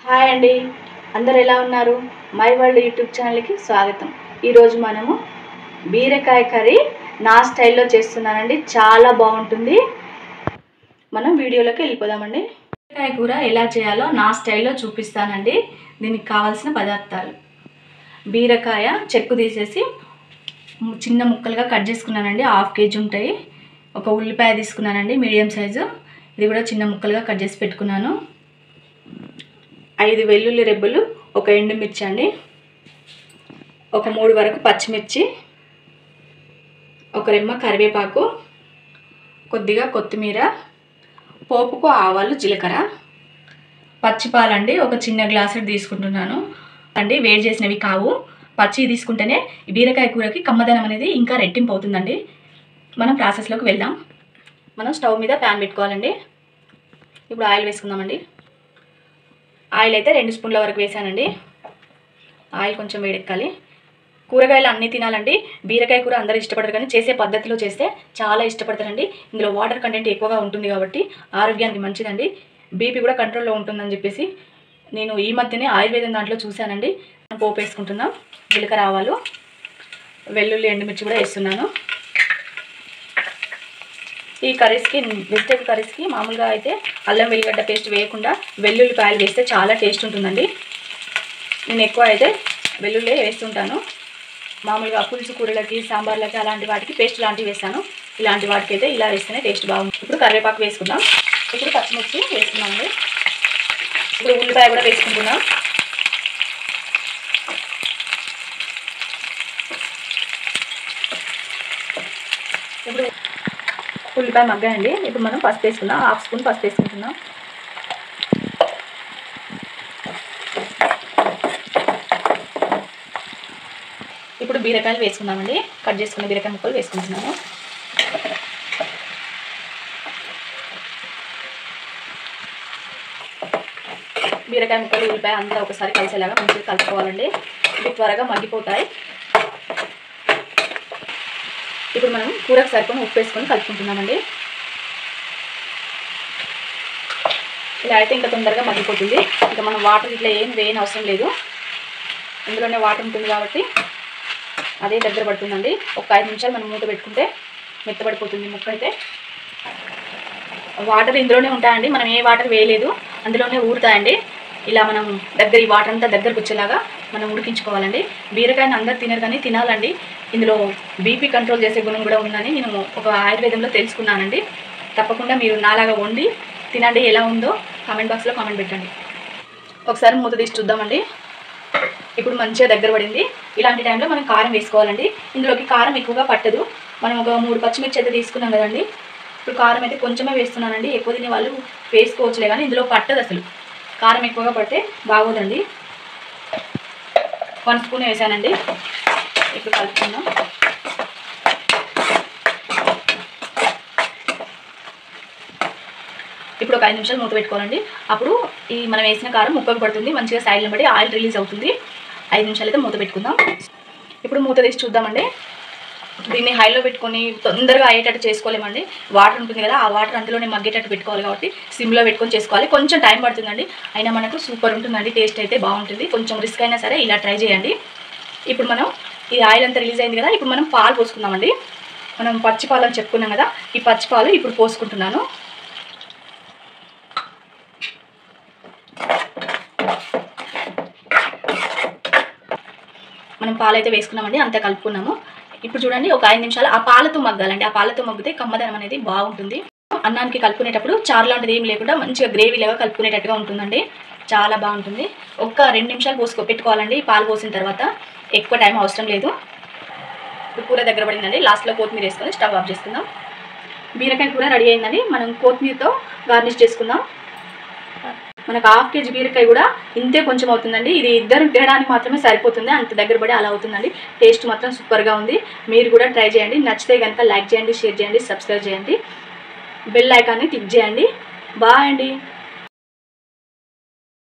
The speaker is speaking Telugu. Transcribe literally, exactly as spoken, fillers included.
హాయ్ అండి, అందరు ఎలా ఉన్నారు? మై వరల్డ్ యూట్యూబ్ ఛానల్కి స్వాగతం. ఈరోజు మనము బీరకాయ కర్రీ నా స్టైల్లో చేస్తున్నానండి. చాలా బాగుంటుంది. మనం వీడియోలోకి వెళ్ళిపోదామండి. బీరకాయ కూర ఎలా చేయాలో నా స్టైల్లో చూపిస్తానండి. దీనికి కావాల్సిన పదార్థాలు: బీరకాయ చెక్కు తీసేసి చిన్న ముక్కలుగా కట్ చేసుకున్నానండి, హాఫ్ కేజీ ఉంటాయి. ఒక ఉల్లిపాయ తీసుకున్నానండి, మీడియం సైజు, ఇది కూడా చిన్న ముక్కలుగా కట్ చేసి పెట్టుకున్నాను. ఐదు వెల్లుల్లి రెబ్బలు, ఒక ఎండుమిర్చి అండి, ఒక మూడు వరకు పచ్చిమిర్చి, ఒక రెమ్మ కరివేపాకు, కొద్దిగా కొత్తిమీర, పోపుకు ఆవాలు, జీలకర్ర, పచ్చిపాలండి ఒక చిన్న గ్లాసు తీసుకుంటున్నాను అండి. వేడి చేసినవి కావు, పచ్చి తీసుకుంటేనే బీరకాయ కూరకి కమ్మదనం అనేది ఇంకా రెట్టింపు అవుతుందండి. మనం ప్రాసెస్లోకి వెళ్దాం. మనం స్టవ్ మీద ప్యాన్ పెట్టుకోవాలండి. ఇప్పుడు ఆయిల్ వేసుకుందామండి. ఆయిల్ అయితే రెండు స్పూన్ల వరకు వేసానండి. ఆయిల్ కొంచెం వేడెక్కాలి. కూరగాయలు అన్నీ తినాలండి. బీరకాయ కూర అందరూ ఇష్టపడరు, కానీ చేసే పద్ధతిలో చేస్తే చాలా ఇష్టపడతారండి. ఇందులో వాటర్ కంటెంట్ ఎక్కువగా ఉంటుంది కాబట్టి ఆరోగ్యానికి మంచిదండి. బీపీ కూడా కంట్రోల్లో ఉంటుందని చెప్పేసి నేను ఈ మధ్యనే ఆయుర్వేదం దాంట్లో చూశానండి. పోపు వేసుకుంటున్నాం. జీలకర్ర, ఆవాలు, వెల్లుల్లి, ఎండుమిర్చి కూడా వేస్తున్నాను. ఈ కర్రీస్కి, వెజిటేబుల్ కర్రీస్కి మామూలుగా అయితే అల్లం వెల్లిగడ్డ పేస్ట్ వేయకుండా వెల్లుల్లిపాయలు వేస్తే చాలా టేస్ట్ ఉంటుందండి. నేను ఎక్కువ అయితే వెల్లుల్లి వేస్తుంటాను. మామూలుగా పులుసు కూరలకి, సాంబార్లకి అలాంటి వాటికి పేస్ట్ లాంటివి వేస్తాను. ఇలాంటి వాటికి అయితే ఇలా వేస్తేనే టేస్ట్ బాగుంటుంది. ఇప్పుడు కరివేపాకు వేసుకుందాం. ఇప్పుడు పచ్చిమిర్చి వేసుకున్నామండి. ఇప్పుడు ఉల్లిపాయ కూడా వేసుకుంటున్నాం. ఇప్పుడు ఉల్లిపాయ మగ్గాయండి. ఇప్పుడు మనం పసుపు వేసుకుందాం. హాఫ్ స్పూన్ పసుపు వేసుకుంటున్నాం. ఇప్పుడు బీరకాయలు వేసుకుందామండి. కట్ చేసుకున్న బీరకాయ ముక్కలు వేసుకుంటున్నాము. బీరకాయ ముక్కలు, ఉల్లిపాయ అంతా ఒకసారి కలిసేలాగా మంచిగా కలుపుకోవాలండి. ఇవి త్వరగా మగ్గిపోతాయి. ఇప్పుడు మనం కూరకు సరిపోయిన ఉప్పు వేసుకొని కలుపుకుంటున్నామండి. ఇలా అయితే ఇంకా తొందరగా మగ్గిపోతుంది. ఇంకా మనం వాటర్ ఇట్లా ఏం వేయని అవసరం లేదు, ఇందులోనే వాటర్ ఉంటుంది కాబట్టి అదే దగ్గర పడుతుందండి. ఒక ఐదు నిమిషాలు మనం మూత పెట్టుకుంటే మెత్తబడిపోతుంది ముక్క అయితే. వాటర్ ఇందులోనే ఉంటాయండి, మనం ఏ వాటర్ వేయలేదు, అందులోనే ఊరుతాయండి. ఇలా మనం దగ్గర ఈ వాటర్ అంతా దగ్గరకు వచ్చేలాగా మనం ఉడికించుకోవాలండి. బీరకాయని అందరు తినరు, కానీ తినాలండి. ఇందులో బీపీ కంట్రోల్ చేసే గుణం కూడా ఉందని నేను ఒక ఆయుర్వేదంలో తెలుసుకున్నానండి. తప్పకుండా మీరు నాలాగా వండి తినండి. ఎలా ఉందో కామెంట్ బాక్స్లో కామెంట్ పెట్టండి. ఒకసారి మూత తీసి చూద్దామండి. ఇప్పుడు మంచిగా దగ్గర పడింది. ఇలాంటి టైంలో మనం కారం వేసుకోవాలండి. ఇందులోకి కారం ఎక్కువగా పట్టదు. మనం ఒక మూడు పచ్చిమిర్చి అయితే తీసుకున్నాం కదండి. ఇప్పుడు కారం అయితే కొంచెమే వేస్తున్నానండి. ఎక్కువ తినే వాళ్ళు వేసుకోవచ్చులే, కానీ ఇందులో పట్టదు అసలు. కారం ఎక్కువగా పడితే బాగోదండి. వన్ స్పూన్ వేసానండి. ఇప్పుడు కలుపుకుందాం. ఇప్పుడు ఒక ఐదు నిమిషాలు మూత పెట్టుకోవాలండి. అప్పుడు ఈ మనం వేసిన కారం ముక్కకు పడుతుంది, మంచిగా సైడ్లో పడి ఆయిల్ రిలీజ్ అవుతుంది. ఐదు నిమిషాలు అయితే మూత పెట్టుకుందాం. ఇప్పుడు మూత తీసి చూద్దామండి. దీన్ని హైలో పెట్టుకొని తొందరగా అయ్యేటట్టు చేసుకోలేమండి. వాటర్ ఉంటుంది కదా, ఆ వాటర్ అందులోనే మగ్గేటట్టు పెట్టుకోవాలి కాబట్టి సిమ్లో పెట్టుకొని చేసుకోవాలి. కొంచెం టైం పడుతుందండి, అయినా మనకు సూపర్ ఉంటుందండి. టేస్ట్ అయితే బాగుంటుంది. కొంచెం రిస్క్ అయినా సరే ఇలా ట్రై చేయండి. ఇప్పుడు మనం ఈ ఆయిల్ అంతా రిలీజ్ అయింది కదా, ఇప్పుడు మనం పాలు పోసుకుందామండి. మనం పచ్చిపాలు అని చెప్పుకున్నాం కదా, ఈ పచ్చిపాలు ఇప్పుడు పోసుకుంటున్నాను. మనం పాలైతే వేసుకున్నామండి, అంతా కలుపుకున్నాము. ఇప్పుడు చూడండి, ఒక ఐదు నిమిషాలు ఆ పాలతో మగ్గాలండి. ఆ పాలతో మగ్గితే కమ్మదనం అనేది బాగుంటుంది. అన్నానికి కలుపుకునేటప్పుడు చారు లాంటిది ఏం లేకుండా మంచిగా గ్రేవీ లాగా కలుపుకునేటట్టుగా ఉంటుందండి. చాలా బాగుంటుంది. ఒక్క రెండు నిమిషాలు పోసుకో పెట్టుకోవాలండి. పాలు పోసిన తర్వాత ఎక్కువ టైం అవసరం లేదు. ఇప్పుడు కూర దగ్గర పడిందండి. లాస్ట్లో కొత్తిమీర వేసుకొని స్టవ్ ఆఫ్ చేసుకుందాం. బీరకాయ కూర రెడీ అయిందండి. మనం కొత్తిమీరతో గార్నిష్ చేసుకుందాం. మనకు హాఫ్ కేజీ బీరకాయ కూడా ఇంతే కొంచెం అవుతుందండి. ఇది ఇద్దరు తినడానికి మాత్రమే సరిపోతుంది, అంత దగ్గర పడి అలా అవుతుందండి. టేస్ట్ మాత్రం సూపర్గా ఉంది. మీరు కూడా ట్రై చేయండి. నచ్చితే కనుక లైక్ చేయండి, షేర్ చేయండి, సబ్స్క్రైబ్ చేయండి, బెల్ ఐకాన్ని క్లిక్ చేయండి. బాయ్ అండి.